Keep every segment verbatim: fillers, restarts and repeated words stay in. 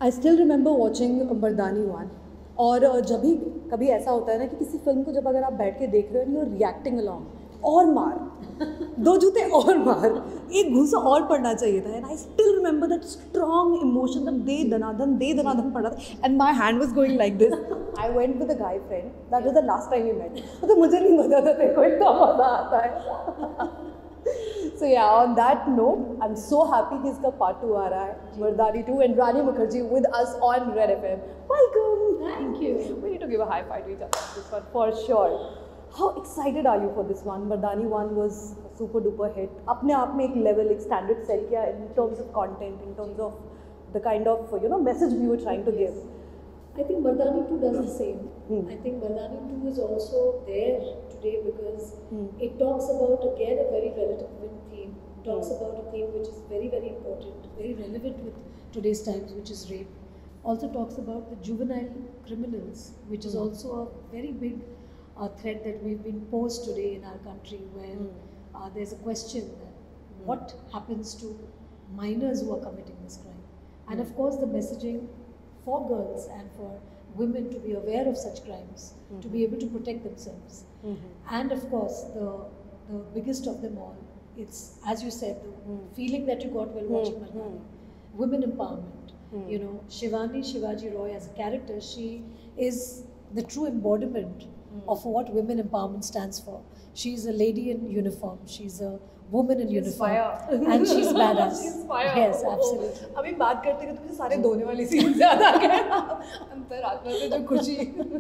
आई still remember watching Mardaani one. और जब भी कभी ऐसा होता है ना कि किसी फिल्म को जब अगर आप बैठ के देख रहे हो यू रिएक्टिंग अलॉन्ग, और मार दो जूते और मार, एक घूसा और पड़ना चाहिए था। And I still remember that strong emotion, that दे दनादन दे दनादन पड़ा था and my hand was going like this. I went with a guy friend, that was the last time we met. तो मुझे नहीं मजा था, तेरे को इतना मजा आता है। So yeah, on that note, I'm so happy कि इसका part two आ रहा है, मर्दानी two, and Rani Mukherjee with us on Red F M. Welcome. Thank you. We need to give a high five to each other for this one for sure. How excited are you for this one? Mardani one was a super duper hit. अपने आप में एक level, एक standard set किया in terms of content, in terms of the kind of you know message we were trying to give. I think Mardani two does the same. Hmm. I think Mardani two is also there today because Hmm. it talks about again a very relevant theme. It talks Hmm. about a theme which is very very important, very relevant with today's times, which is rape. Also talks about the juvenile criminals, which is Hmm. also a very big uh, threat that we've been posed today in our country, where Hmm. uh, there's a question that what happens to minors who are committing this crime, and Hmm. of course the messaging for girls and for women to be aware of such crimes, Mm-hmm. to be able to protect themselves. Mm-hmm. And of course, the, the biggest of them all, it's, as you said, the Mm. feeling that you got while watching Mm. Mardani. Women empowerment. Mm. You know, Shivani Shivaji Roy as a character, she is the true embodiment Mm. of what women empowerment stands for. She's a lady in uniform. She's a woman in She's uniform. fire. And she's badass. She's fire. Yes, Oh, absolutely. oh. अभी बात करते करते मुझे सारे धोने वाली scene याद आ गए अंतरात्मा से जो खुशी।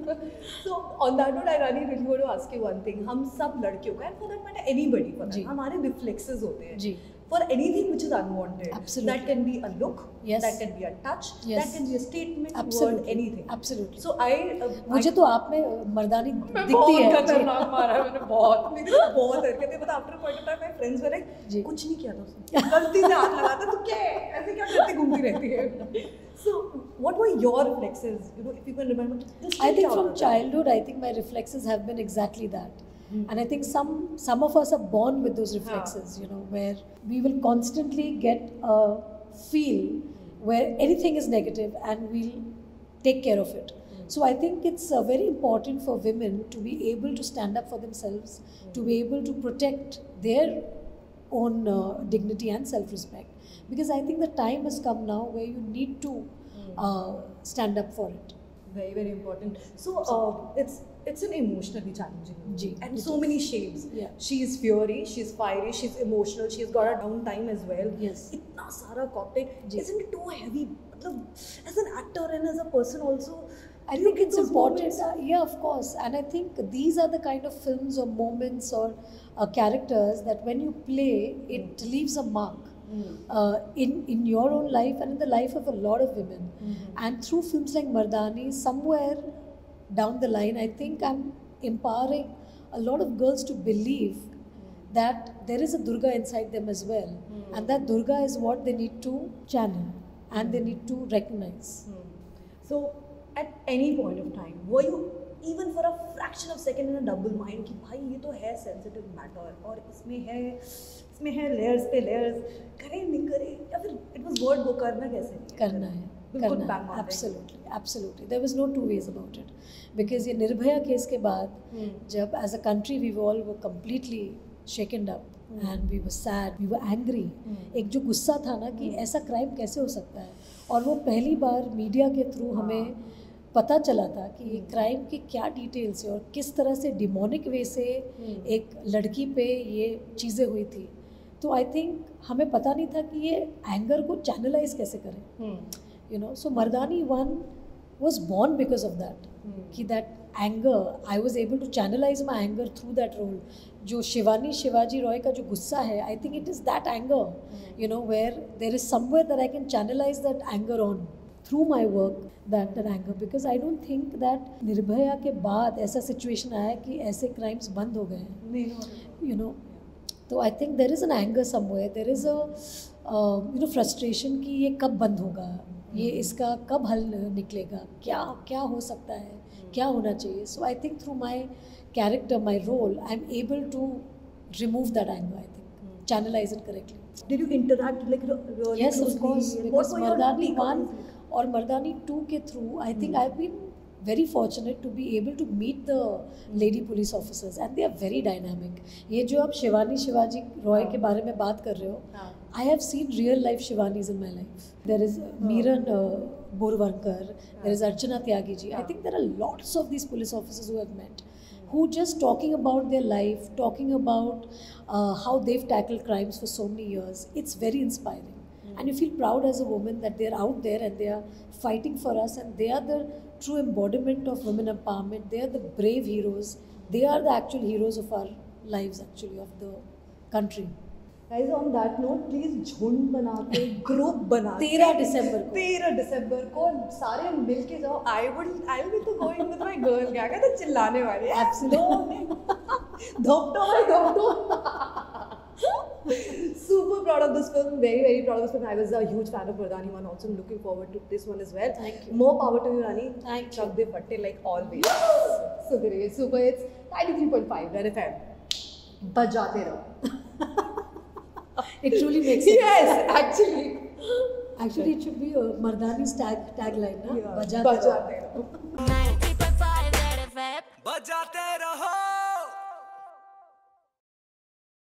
So on that note, I really really want to ask you one thing. हम सब लड़कियों का, and for that matter anybody for that, जी. हमारे reflexes होते हैं जी. for anything which is unwanted. Absolutely. That can be a look. Yes. That can be a touch. Yes. That can be a statement, Absolutely. word, anything. Absolutely. So I. Uh, मुझे I, तो आप में मर्दानी मैं दिखती बहुत है। खतरनाक मारा है मैंने, बहुत मेरी तो बहुत हरकतें, पता after point of time my friends were जी। लाइक कुछ नहीं किया था उसने, गलती से हाथ लगा था, तो क्या है ऐसे क्या करती घूमती रहती है। So what were your reflexes, you know, if you can remember? I think from childhood, I think my reflexes have been exactly that. Hmm. And I think some some of us are born with those reflexes, you know, where we will constantly get a feel where anything is negative and we'll take care of it. Hmm. So I think it's uh, very important for women to be able to stand up for themselves, Hmm. to be able to protect their own uh, dignity and self-respect. Because I think the time has come now where you need to uh, stand up for it. Very very important. So uh, it's it's an emotionally challenging movie. Ji, and it so is. many shades. Yeah. She's fiery, she's fiery, she's emotional, she's got a down time as well. Yes. इतना सारा cocktail. Ji. Isn't it too heavy? मतलब as an actor and as a person also, I do you think get it's those important. moments? Uh, yeah, of course. And I think these are the kind of films or moments or uh, characters that when you play, it leaves a mark Mm. uh, in, in your own life and in the life of a lot of women. Mhm. And through films like Mardani, somewhere down the line, I think I'm empowering a lot of girls to believe that there is a Durga inside them as well. Mm. And that Durga is what they need to channel and they need to recognize. Hmm. So at any point of time, were you even for a fraction of second in a double mind कि भाई ये तो है sensitive matter और इसमें है इसमें है layers पे layers, करें नहीं करें, या फिर it was word वो करना कैसे नहीं करना है, बिल्कुल करना bang है, on it. absolutely, absolutely. There was no two ways about it, because ये निर्भया केस के बाद Hmm. जब as a country we all were completely shaken up Hmm. and we were sad, we were angry. Hmm. एक जो गुस्सा था ना कि ऐसा क्राइम कैसे हो सकता है, और वो पहली बार मीडिया के थ्रू हमें पता चला था कि ये क्राइम के क्या डिटेल्स है और किस तरह से डिमोनिक वे से Hmm. एक लड़की पे ये चीज़ें हुई थी. तो आई थिंक हमें पता नहीं था कि ये एंगर को चैनलाइज कैसे करें. Hmm. You know, so Mardani one was born because of that. Hmm. कि that anger, I was able to channelize my anger through that role. जो शिवानी शिवाजी रॉय का जो गुस्सा है, I think it is that anger, you know, where there is somewhere that I can channelize that anger on through my work, that that anger, because I don't think that Nirbhaya के बाद ऐसा situation आया कि ऐसे crimes बंद हो गए हैं. नहीं हो रहा. You know, तो I think there is an anger somewhere, there is a uh, you know frustration कि ये कब बंद होगा, ये इसका कब हल निकलेगा, क्या क्या हो सकता है, क्या होना चाहिए. So I think through my character, my role, I'm able to remove that anger, I think, channelize it correctly. Did you interact like really Yes, of closely? course, What because were your Mardani take on one it? और Mardaani two के through I think I have been very fortunate to be able to meet the lady police officers and they are very dynamic. ये जो आप शिवानी शिवाजी रॉय के बारे में बात कर रहे हो, I have seen real life Shivanis in my life. There is Meeran uh, Borwarkar, there is Archana Tyagi ji. I think there are lots of these police officers who have met, who just talking about their life, talking about uh, how they've tackled crimes for so many years. It's very inspiring. And you feel proud as a woman that they're out there and they are fighting for us, and they are the true embodiment of women empowerment. They are the brave heroes. They are the actual heroes of our lives, actually, of the country. Guys, on that note, please झुंड बना के group बना तेरह दिसंबर को तेरह दिसंबर को सारे मिल के जाओ. I would I will be to going with my girl. क्या कहते चिल्लाने वाली. Absolutely. धोपटो भाई धोपटो. Super proud of this film. Very very proud of this film. I was a huge fan of Mardani one. Also looking forward to this one as well. Thank you. More power to you, Rani. Thank you. Chak de fatte like always. So great. Super hits. ninety-three point five Red F M. बजाते रहो. It truly makes sense. Yes, actually. Actually, it should be a Mardani's tag tagline, na? Yeah. Bajate बजाते रहो. ninety-three point five Red F M. बजाते